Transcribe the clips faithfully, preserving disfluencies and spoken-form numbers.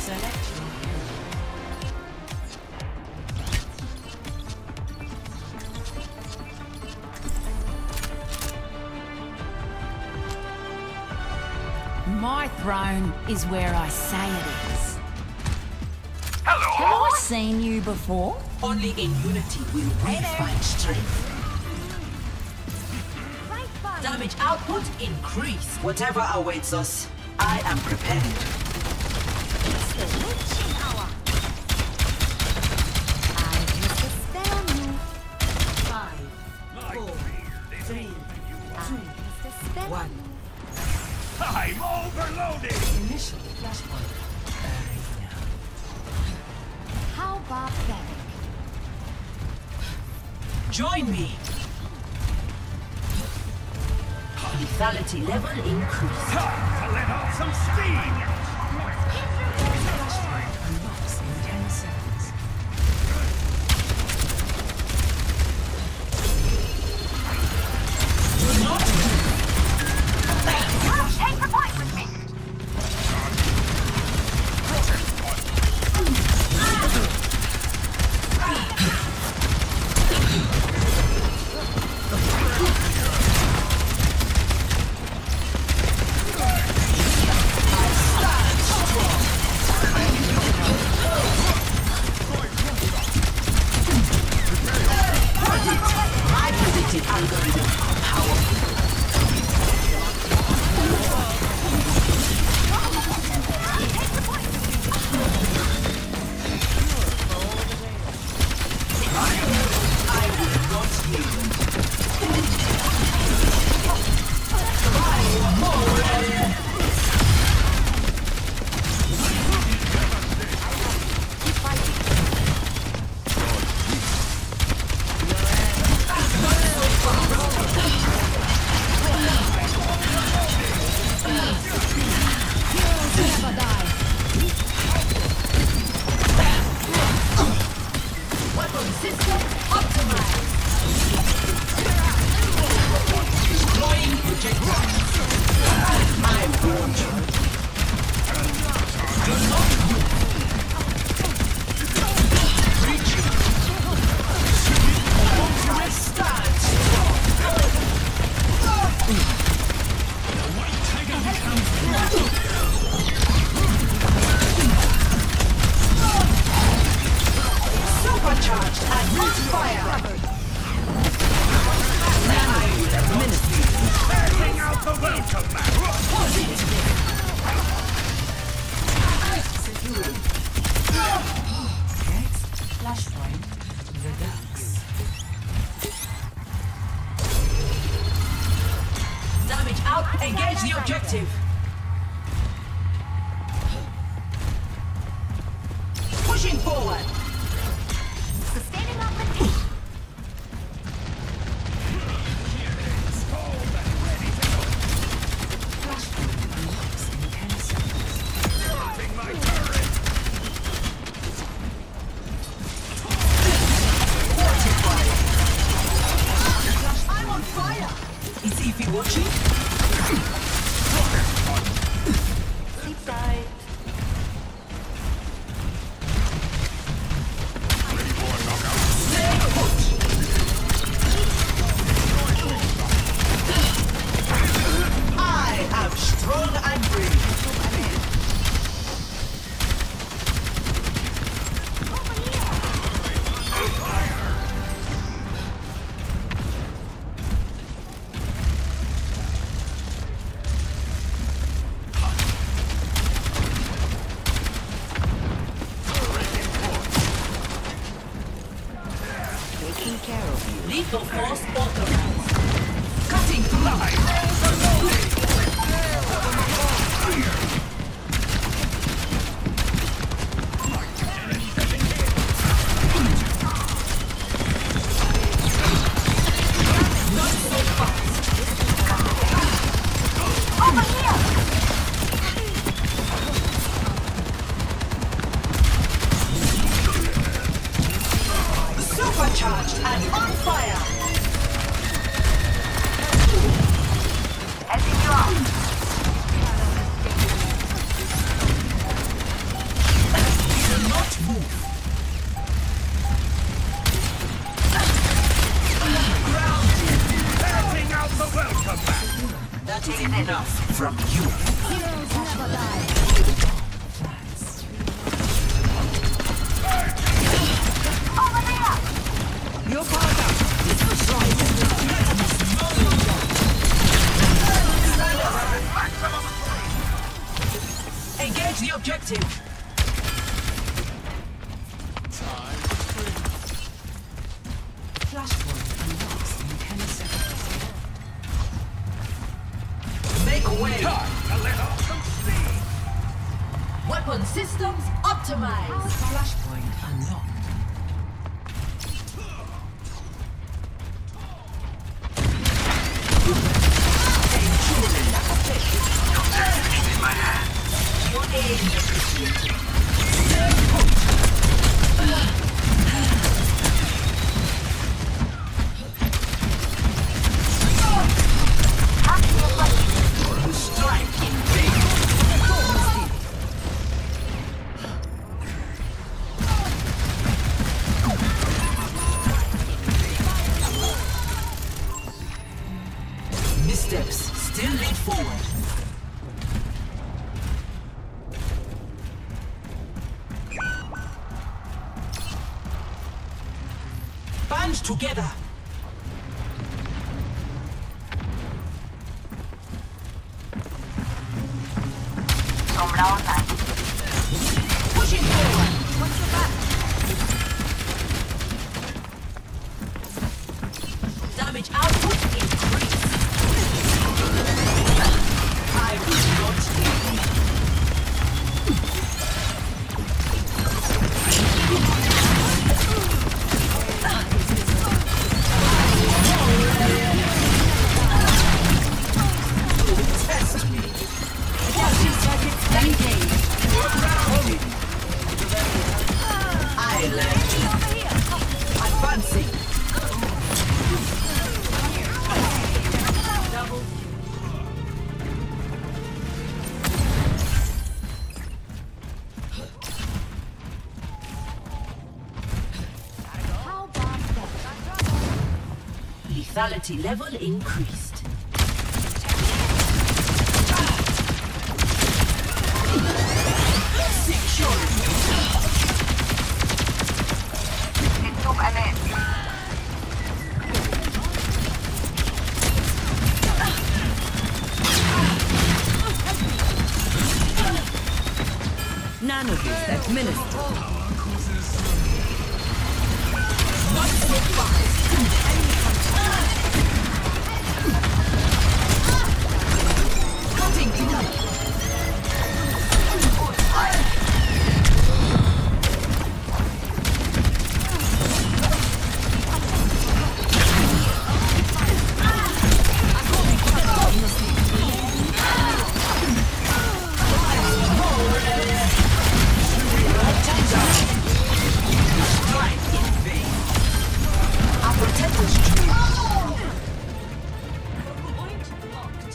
My throne is where I say it is. Hello? Have I seen you before? Only in unity will we find strength. Damage output increase. Whatever awaits us, I am prepared. It's the witching hour. I must spell on you. Five, four, three, two, one. I'm overloaded! Initial flashpoint. How barbaric. Join me. Lethality level increase. Time to let off some steam! Flashpoint unlocks in ten seconds. Do not move. Take the point with me. I predicted algorithm powerful. Flashpoint Redux. Damage out. Engage the objective. Pushing forward. Sustaining augmentation. Flashpoint unlocks in ten seconds. Starting my turret! I'm on fire! Is Evie watching? Sleep tight. Stay put! I am strong and brave. Taking care of you. Lethal force authorized. Cutting through. Not so fast. Over here. Supercharged and on fire. Helping you out. enough from you. Heroes never die. Over there! Your power up. Engage the objective. Flashpoint unlocks in ten seconds. Make way. Time to let off some steam. Weapon systems optimized. Flashpoint unlocked. Your aim is appreciated. Strike in vain. Missteps still lead forward. Band together. Sombra online. Pushing forward. What's your back? Damage output increased. I will not leave. Test me. I left you. Advancing. How about that? Lethality level increased. Nanoboost administered. Not so fast. Cutting through. Strike in vain. Our protector's true. Point locked.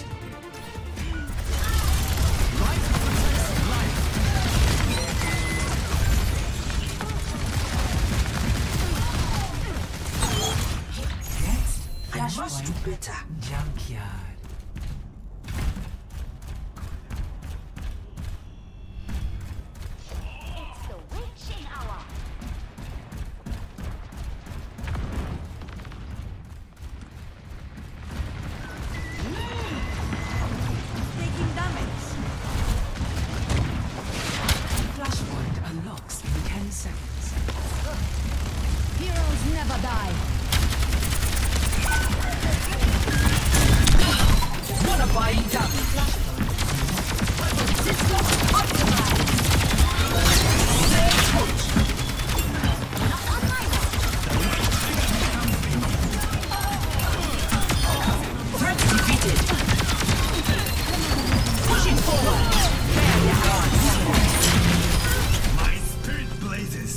Next, I must do better. Junkyard. It's the witching hour. Taking damage. Flashpoint unlocks in ten seconds. Heroes never die. Modifying damage. System optimized. Stay put. Not on my watch. Threat defeated. Pushing forward. There you are. My spirit blazes.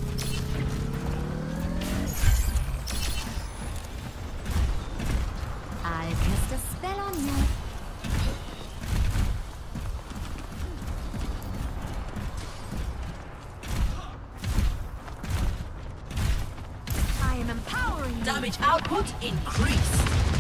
I'll cast a spell on you. I am empowering you. Damage output increased.